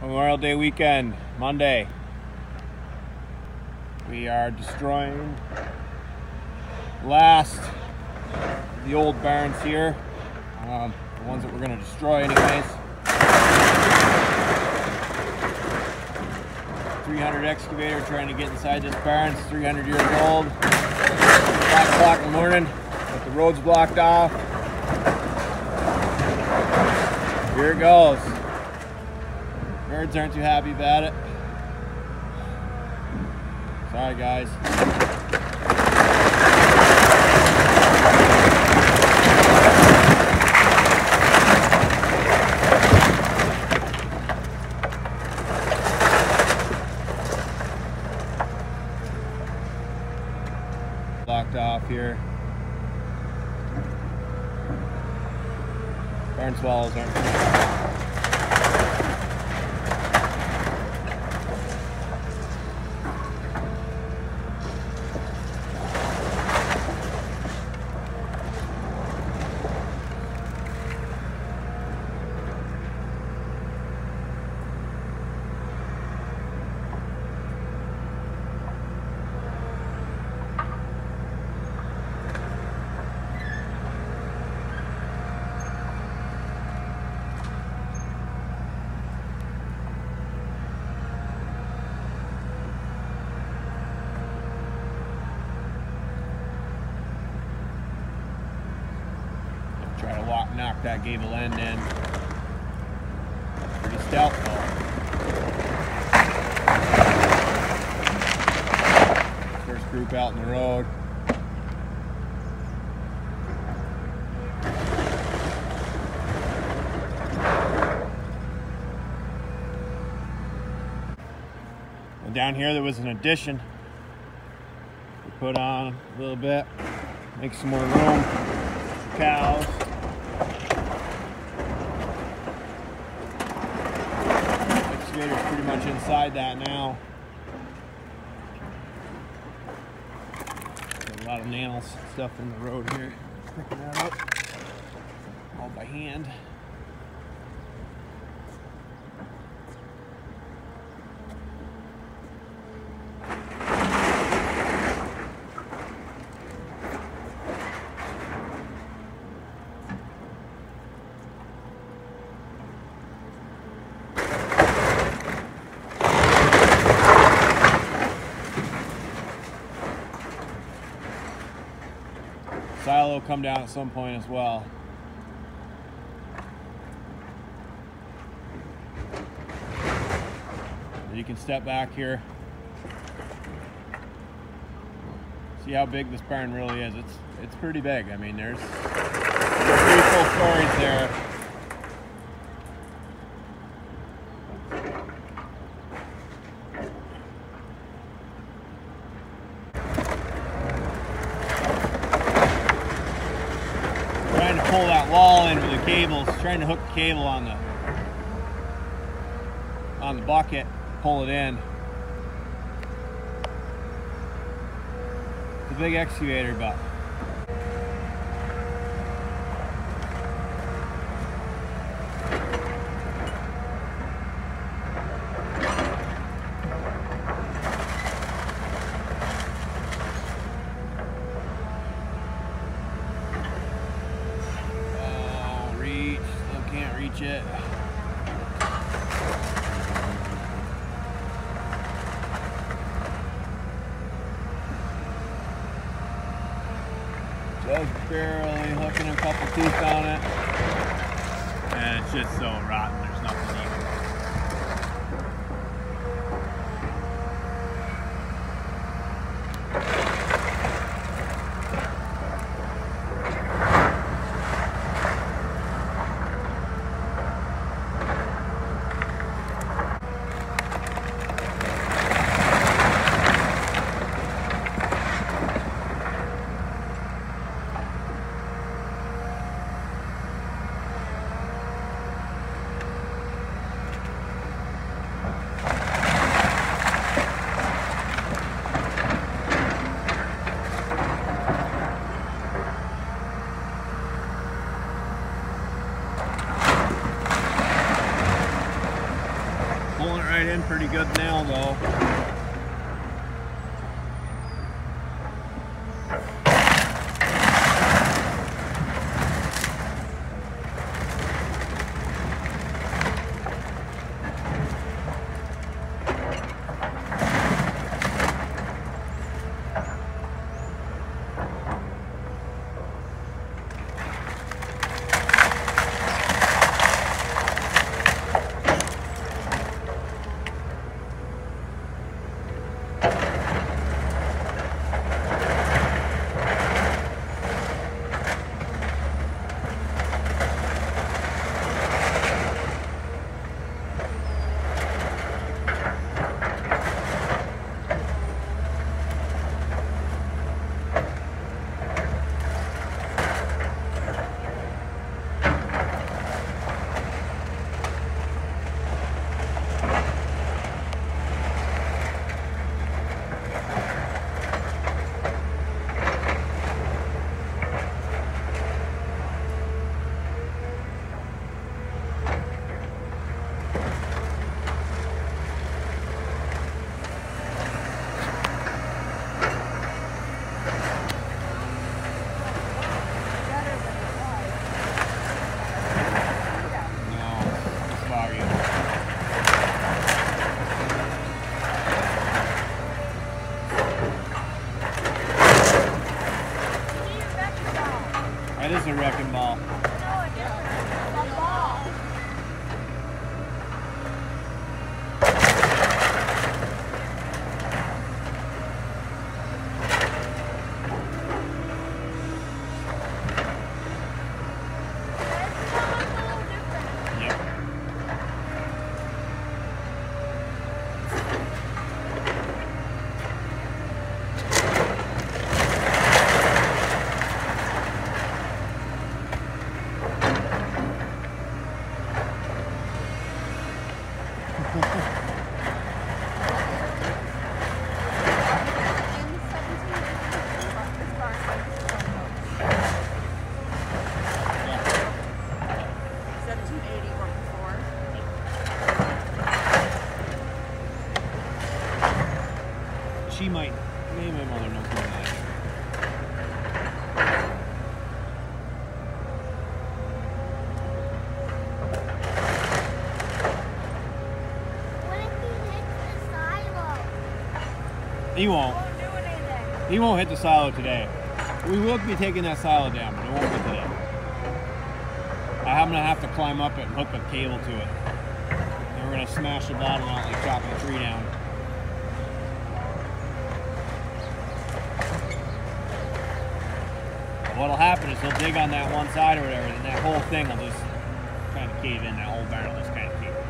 Memorial Day weekend, Monday. We are destroying last of the old barns here. The ones that we're going to destroy anyways. 300 excavator trying to get inside this barn. It's 300 years old. 5 o'clock in the morning, with the roads blocked off. Here it goes. Birds aren't too happy about it. Sorry guys. Blocked off here. Barn swallows aren't. Try to knock that gable end in. Pretty stout though. First group out in the road. And down here there was an addition. We put on a little bit, make some more room for cows. Excavator's pretty much inside that now. Got a lot of nails stuff in the road here. Picking that up all by hand. Silo will come down at some point as well. You can step back here. See how big this barn really is. It's pretty big. I mean, there's 3 full stories there. Trying to pull that wall in with the cables, trying to hook the cable on the bucket, pull it in. It's a big excavator, but can't reach it. Just barely hooking a couple teeth on it. And it's just so rotten, there's nothing even. right in pretty good now though. That is a wrecking ball. No, a different ball. Yep. She might, maybe my mother knows more than I do. What if he hits the silo? He won't. Won't do anything. He won't hit the silo today. We will be taking that silo down, but it won't be today. I'm gonna have to climb up it and hook a cable to it. And we're gonna smash the bottom out like chopping a tree down. What'll happen is he'll dig on that one side or whatever, and that whole thing will just kind of cave in. That whole barrel will just kind of cave in.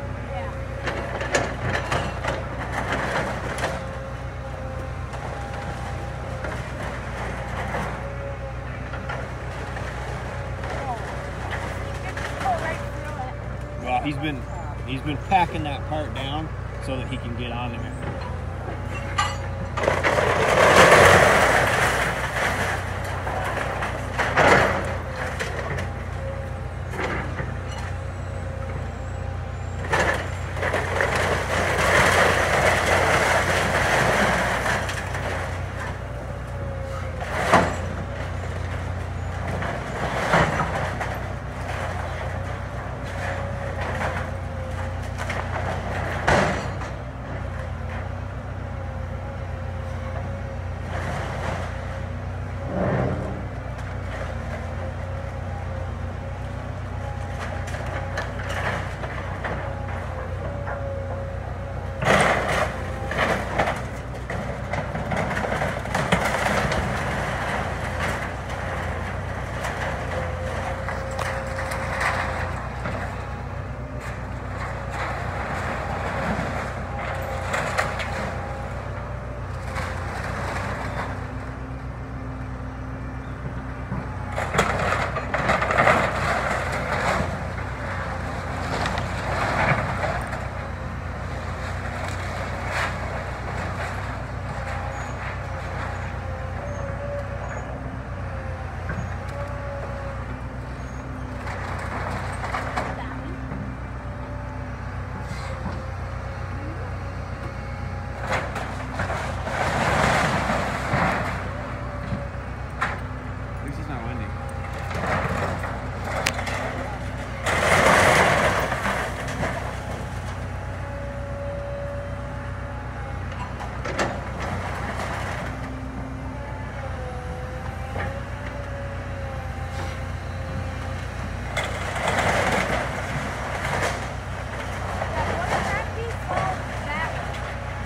Well, he's been packing that part down so that he can get on there.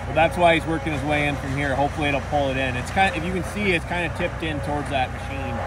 Well, that's why he's working his way in from here. Hopefully it'll pull it in. It's kind of, if you can see, it's kind of tipped in towards that machine.